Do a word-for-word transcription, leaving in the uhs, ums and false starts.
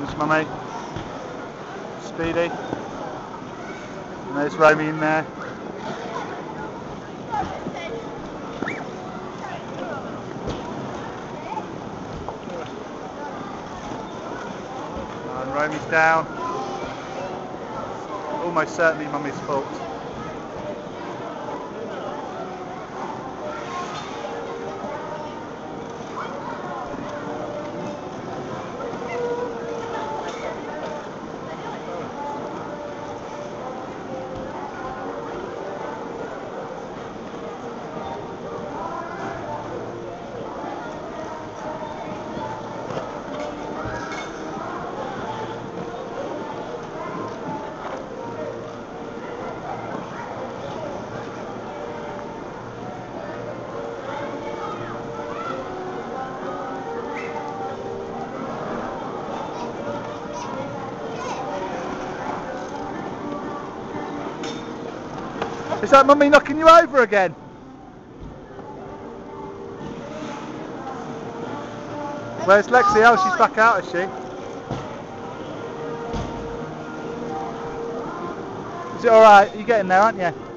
comes Mummy. Speedy. And there's Romy in there. And Romy's down. Almost certainly Mummy's fault. Is that Mummy knocking you over again? Where's Lexi? Oh, she's back out, is she? Is it alright? You're getting there, aren't you?